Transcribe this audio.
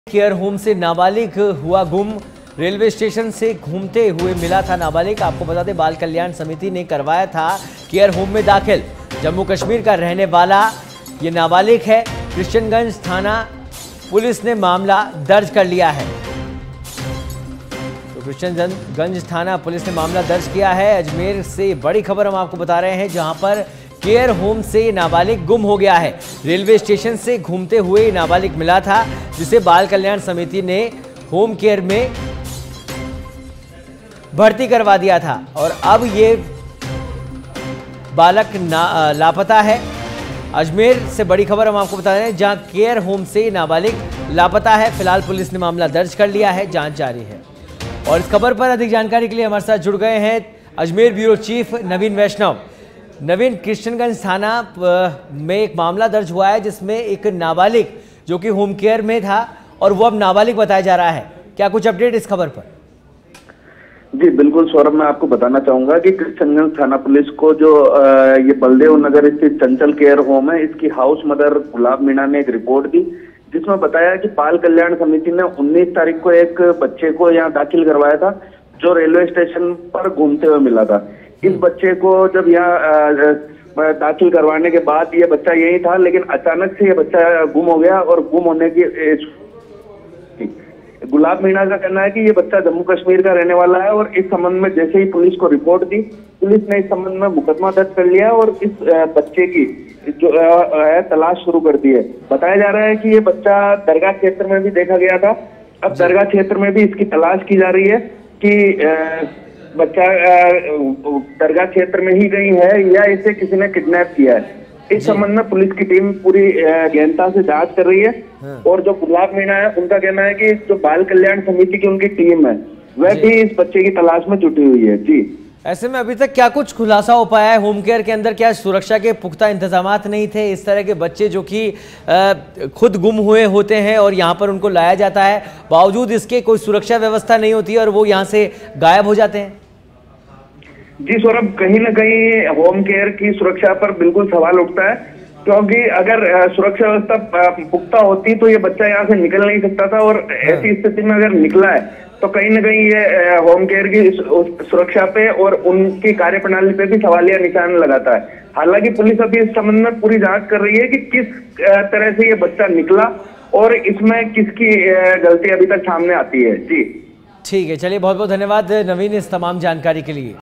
Care home से नाबालिग हुआ गुम। रेलवे स्टेशन से घूमते हुए मिला था नाबालिग। आपको बता दें, बाल कल्याण समिति ने करवाया था केयर होम में दाखिल। जम्मू कश्मीर का रहने वाला ये नाबालिग है। कृष्णगंज थाना पुलिस ने मामला दर्ज कर लिया है। तो कृष्णगंज थाना पुलिस ने मामला दर्ज किया है। अजमेर से बड़ी खबर हम आपको बता रहे हैं, जहां पर केयर होम से नाबालिग गुम हो गया है। रेलवे स्टेशन से घूमते हुए नाबालिग मिला था, जिसे बाल कल्याण समिति ने होम केयर में भर्ती करवा दिया था और अब ये बालक लापता है। अजमेर से बड़ी खबर हम आपको बता रहे हैं, जहां केयर होम से नाबालिग लापता है। फिलहाल पुलिस ने मामला दर्ज कर लिया है, जांच जारी है। और इस खबर पर अधिक जानकारी के लिए हमारे साथ जुड़ गए हैं अजमेर ब्यूरो चीफ नवीन वैष्णव। नवीन, कृष्णगंज थाना में एक मामला दर्ज हुआ है, जिसमें एक नाबालिग जो कि होम केयर में था और वो अब नाबालिग बताया जा रहा है। क्या कुछ अपडेट इस खबर पर? जी बिल्कुल सौरभ, मैं आपको बताना चाहूंगा कि कृष्णगंज थाना पुलिस को जो ये बलदेव नगर स्थित चंचल केयर होम है, इसकी हाउस मदर गुलाब मीणा ने एक रिपोर्ट दी, जिसमें बताया कि बाल कल्याण समिति ने 19 तारीख को एक बच्चे को यहाँ दाखिल करवाया था, जो रेलवे स्टेशन पर घूमते हुए मिला था। इस बच्चे को जब यहाँ दाखिल करवाने के बाद ये बच्चा यही था, लेकिन अचानक से ये बच्चा गुम हो गया और गुम होने की गुलाब मीणा का कहना है कि ये बच्चा जम्मू कश्मीर का रहने वाला है और इस संबंध में जैसे ही पुलिस को रिपोर्ट दी, पुलिस ने इस संबंध में मुकदमा दर्ज कर लिया और इस बच्चे की जो है तलाश शुरू कर दी है। बताया जा रहा है कि ये बच्चा दरगाह क्षेत्र में भी देखा गया था। अब दरगाह क्षेत्र में भी इसकी तलाश की जा रही है कि बच्चा दरगाह क्षेत्र में ही गई है या इसे किसी ने किडनैप किया है। इस संबंध में पुलिस की टीम पूरी गहनता से जांच कर रही है। और जो गुलाब मीणा है, उनका कहना है कि जो बाल कल्याण समिति की उनकी टीम है, वह भी इस बच्चे की तलाश में जुटी हुई है। जी, ऐसे में अभी तक क्या कुछ खुलासा हो पाया है? होम केयर के अंदर क्या सुरक्षा के पुख्ता इंतजामात नहीं थे? इस तरह के बच्चे जो कि खुद गुम हुए होते हैं और यहाँ पर उनको लाया जाता है, बावजूद इसके कोई सुरक्षा व्यवस्था नहीं होती और वो यहाँ से गायब हो जाते हैं। जी सौरभ, कहीं ना कहीं होम केयर की सुरक्षा पर बिल्कुल सवाल उठता है, क्योंकि अगर सुरक्षा व्यवस्था पुख्ता होती तो ये बच्चा यहाँ से निकल नहीं सकता था। और ऐसी स्थिति में अगर निकला है तो कहीं ना कहीं ये होम केयर की सुरक्षा पे और उनकी कार्यप्रणाली पे भी सवालिया निशान लगाता है। हालांकि पुलिस अभी इस संबंध में पूरी जांच कर रही है कि किस तरह से ये बच्चा निकला और इसमें किसकी गलती अभी तक सामने आती है। जी ठीक है, चलिए बहुत बहुत धन्यवाद नवीन इस तमाम जानकारी के लिए।